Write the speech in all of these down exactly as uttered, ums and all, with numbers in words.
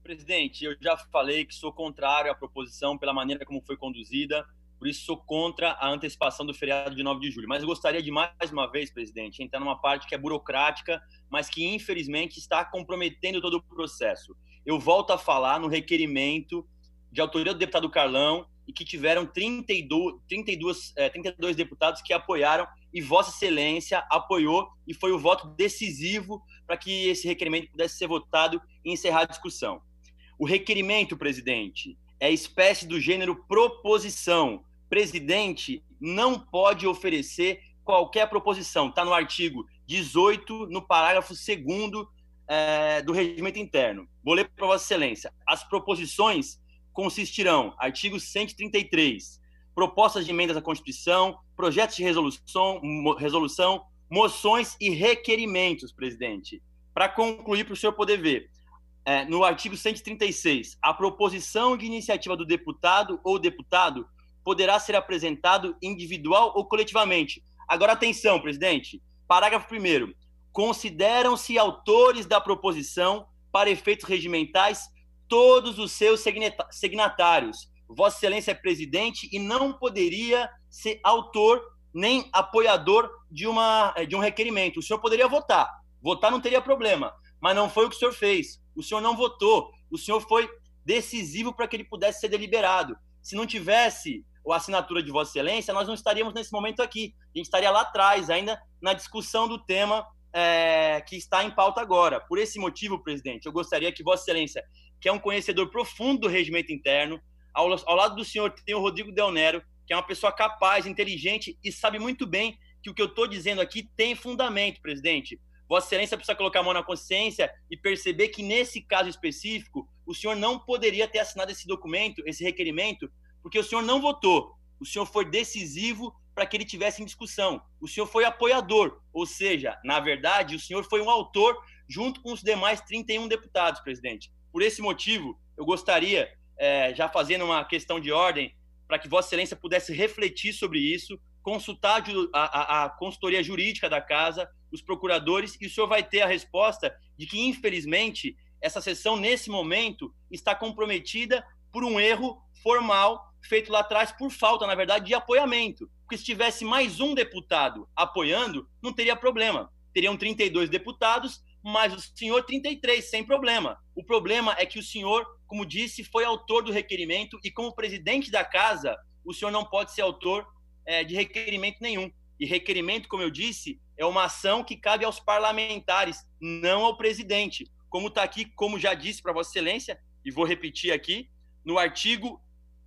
Presidente, eu já falei que sou contrário à proposição pela maneira como foi conduzida, por isso sou contra a antecipação do feriado de nove de julho. Mas eu gostaria de, mais uma vez, presidente, entrar numa parte que é burocrática, mas que, infelizmente, está comprometendo todo o processo. Eu volto a falar no requerimento de autoria do deputado Carlão e que tiveram trinta e dois, trinta e dois, é, trinta e dois deputados que apoiaram e Vossa Excelência apoiou e foi o voto decisivo para que esse requerimento pudesse ser votado e encerrar a discussão. O requerimento, presidente, é espécie do gênero proposição. Presidente não pode oferecer qualquer proposição. Está no artigo dezoito, no parágrafo segundo é, do regimento interno. Vou ler para Vossa Excelência. As proposições consistirão, artigo cento e trinta e três, propostas de emendas à Constituição, projetos de resolução, resolução moções e requerimentos, presidente. Para concluir, para o senhor poder ver, É, no artigo cento e trinta e seis, a proposição de iniciativa do deputado ou deputado poderá ser apresentado individual ou coletivamente. Agora, atenção, presidente. Parágrafo primeiro. Consideram-se autores da proposição, para efeitos regimentais, todos os seus signatários. Vossa Excelência é presidente e não poderia ser autor nem apoiador de, uma, de um requerimento. O senhor poderia votar. Votar não teria problema, mas não foi o que o senhor fez. O senhor não votou, o senhor foi decisivo para que ele pudesse ser deliberado. Se não tivesse a assinatura de Vossa Excelência, nós não estaríamos nesse momento aqui. A gente estaria lá atrás, ainda na discussão do tema é, que está em pauta agora. Por esse motivo, presidente, eu gostaria que Vossa Excelência, que é um conhecedor profundo do regimento interno, ao, ao lado do senhor tem o Rodrigo Del Nero, que é uma pessoa capaz, inteligente e sabe muito bem que o que eu estou dizendo aqui tem fundamento, presidente. Vossa Excelência precisa colocar a mão na consciência e perceber que, nesse caso específico, o senhor não poderia ter assinado esse documento, esse requerimento, porque o senhor não votou. O senhor foi decisivo para que ele tivesse em discussão. O senhor foi apoiador, ou seja, na verdade, o senhor foi um autor junto com os demais trinta e um deputados, presidente. Por esse motivo, eu gostaria, é, já fazendo uma questão de ordem, para que Vossa Excelência pudesse refletir sobre isso, consultar a, a, a consultoria jurídica da casa, os procuradores, e o senhor vai ter a resposta de que, infelizmente, essa sessão, nesse momento, está comprometida por um erro formal feito lá atrás por falta, na verdade, de apoiamento. Porque se tivesse mais um deputado apoiando, não teria problema. Teriam trinta e dois deputados, mas o senhor trinta e três, sem problema. O problema é que o senhor, como disse, foi autor do requerimento e, como presidente da casa, o senhor não pode ser autor é, de requerimento nenhum. E requerimento, como eu disse, é uma ação que cabe aos parlamentares, não ao presidente. Como está aqui, como já disse para Vossa Excelência, e vou repetir aqui, no artigo,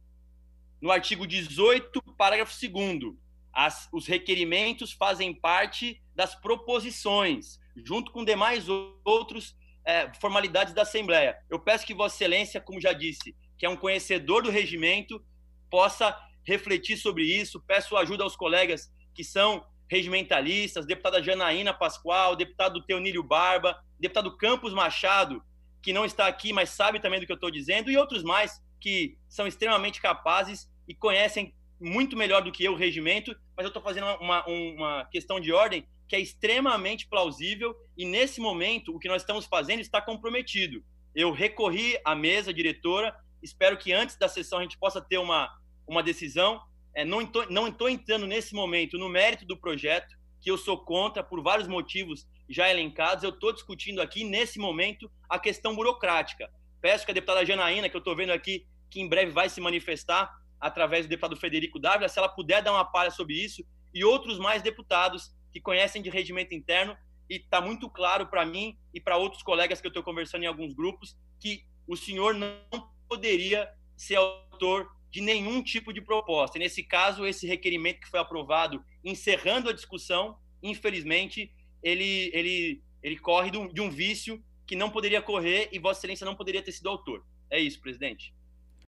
no artigo dezoito, parágrafo segundo, as, os requerimentos fazem parte das proposições, junto com demais outros é, formalidades da Assembleia. Eu peço que Vossa Excelência, como já disse, que é um conhecedor do regimento, possa refletir sobre isso. Peço ajuda aos colegas que são regimentalistas, deputada Janaína Pascoal, deputado Teonílio Barba, deputado Campos Machado, que não está aqui, mas sabe também do que eu estou dizendo, e outros mais que são extremamente capazes e conhecem muito melhor do que eu o regimento, mas eu estou fazendo uma, uma questão de ordem que é extremamente plausível e, nesse momento, o que nós estamos fazendo está comprometido. Eu recorri à mesa diretora, espero que antes da sessão a gente possa ter uma, uma decisão. É, não estou não estou entrando nesse momento no mérito do projeto, que eu sou contra por vários motivos já elencados. Eu estou discutindo aqui, nesse momento, a questão burocrática. Peço que a deputada Janaína, que eu estou vendo aqui, que em breve vai se manifestar através do deputado Frederico Dávila, se ela puder dar uma palha sobre isso, e outros mais deputados que conhecem de regimento interno, e está muito claro para mim e para outros colegas que eu estou conversando em alguns grupos, que o senhor não poderia ser autor de nenhum tipo de proposta. E, nesse caso, esse requerimento que foi aprovado, encerrando a discussão, infelizmente, ele, ele, ele corre de um, de um vício que não poderia correr e Vossa Excelência não poderia ter sido autor. É isso, presidente.